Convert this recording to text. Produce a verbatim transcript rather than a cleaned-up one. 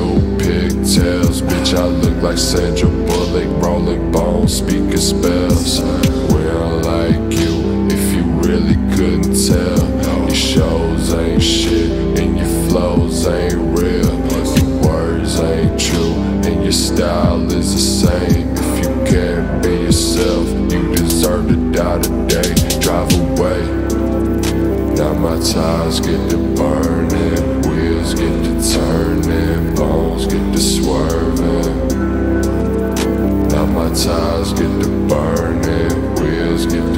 two pigtails. Bitch, I look like Sandra Bullock, rolling bones, speaking spells. We don't like you if you really couldn't tell. Your shows ain't shit and your flows ain't real. Your words ain't true and your style is the same. If you can't be yourself, you deserve to die today. Drive away. Now my tires get to burning, wheels get to turning, bones get to swerving. Now my tires get to burning, wheels get